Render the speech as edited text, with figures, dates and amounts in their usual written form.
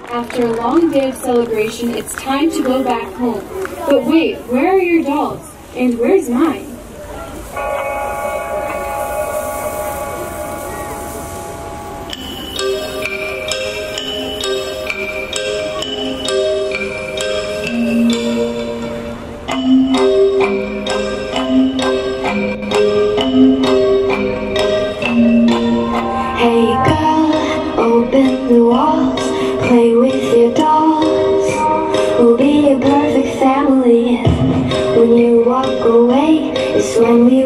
After a long day of celebration, it's time to go back home. But wait, where are your dolls? And where's mine? Hey girl, open the walls, play with your dolls. We'll be a perfect family. When you walk away, it's when we